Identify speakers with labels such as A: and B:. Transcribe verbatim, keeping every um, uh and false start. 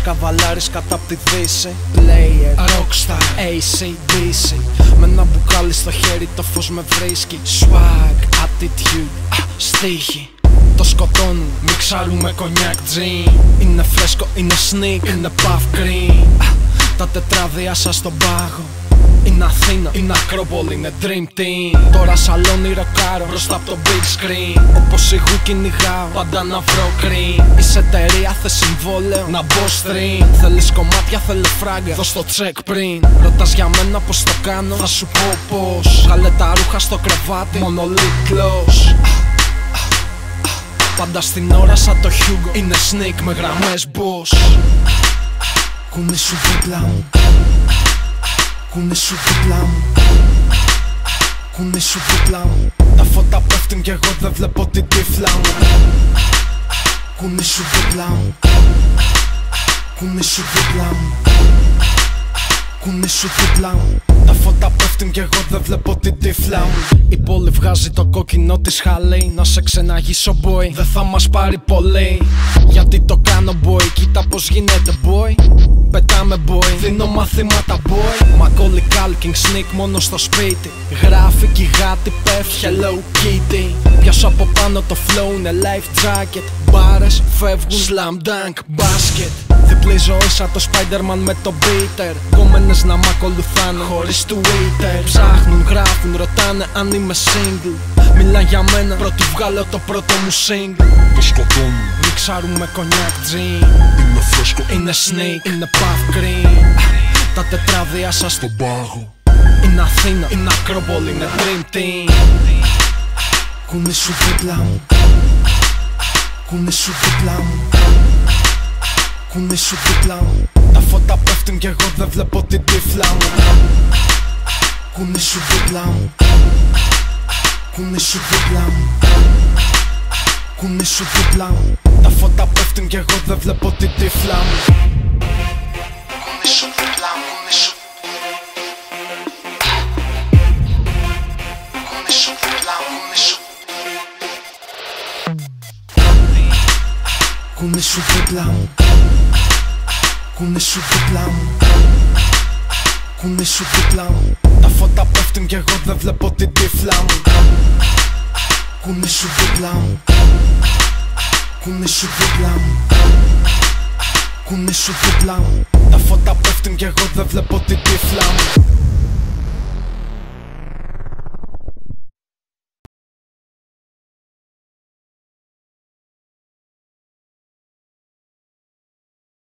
A: καβαλάρης κατά απ' τη Δύση. Player, rockstar, έι σι ντι σι. Με ένα μπουκάλι στο χέρι το φως με βρίσκει. Swag, attitude, α, στίχη. Το σκοτώνουν, μιξάρουμε κονιάκ τζιν. Είναι φρέσκο, είναι sneak, είναι puff green. Τα τετράδια σας στον πάγο. Είναι Αθήνα, είναι Ακρόπολη, είναι Dream Team. Τώρα σαλόνι ροκάρω μπροστά από το big screen. Όπως ηχού κυνηγάω, πάντα να βρω green. Είσαι εταιρεία, θες συμβόλαιο, να μπω stream. Θέλεις κομμάτια, θέλω φράγκα, δώσ' το check πριν. Ρωτάς για μένα πως το κάνω, θα σου πω πως. Βγάλε τα ρούχα στο κρεβάτι, μόνο lip gloss. Πάντα στην ώρα σαν το Hugo, είναι sneak με γραμμές boss. Κουνή σου δίπλα μου, κουνή σου δίπλα μου, κουνή σου δίπλα μου. Τα φώτα πέφτουν κι εγώ δεν βλέπω την τύφλα μου. Κουνή σου δίπλα μου, κουνή σου δίπλα μου, κουνή σου δίπλα μου. Τα φώτα πέφτουν κι εγώ δεν βλέπω την τύφλα μου. Η πόλη βγάζει το κόκκινο της χαλή. Να σε ξεναγήσω boy, δεν θα μας πάρει πολύ. Γιατί το κάνω boy, κοίτα πως γίνεται boy. Πετάμε boy, δίνω μαθήματα boy. Μακόλι Κάλκινγκ, sneak μόνο στο σπίτι. Γράφει γάτι, πέφτει Hello Kitty. Πιάσω από πάνω το flow, είναι life jacket. Μπάρες φεύγουν, slam dunk, basket. Διπλή ζωή σαν το Spider-Man με το beater. Κόμενες να μ' ακολουθάνε χωρίς Twitter. Ψάχνουν, γράφουν, ρωτάνε αν είμαι single. Μιλάν για μένα, πρώτη βγάλω το πρώτο μου single.
B: Το σκοτώνουν,
A: μιξάρουμε κονιάκ τζιν.
B: είναι φρέσκο,
A: είναι sneak, είναι puff green. Τα τετράδια σας
B: στον πάγο.
A: Είναι Αθήνα, είναι Ακρόπολη, είναι Dream Team. Κουνή σου δίπλα μου, κουνή σου δίπλα μου, κουνή σου δίπλα μου. Τα φώτα πέφτουν κι εγώ δεν βλέπω την τύφλα μου. Κουνή σου δίπλα μου, κουνή σου δίπλα μου, κουνή σου δίπλα μου. Τα φώτα πέφτουν κι εγώ δεν βλέπω την τύφλα μου. Κουνή σου δίπλα μου, κουνή σου. Κουνή σου δίπλα μου, κουνή σου. Κουνή σου δίπλα μου, κουνή σου δίπλα μου, κουνή σου δίπλα μου. Τα φώτα πέφτουν κι εγώ δεν βλέπω την τύφλα μου. Κουνή σου δίπλα μου, κουνή σου δίπλα μου, κουνή σου δίπλα μου. Τα φώτα πέφτουν κι εγώ δεν βλέπω την τύφλα μου.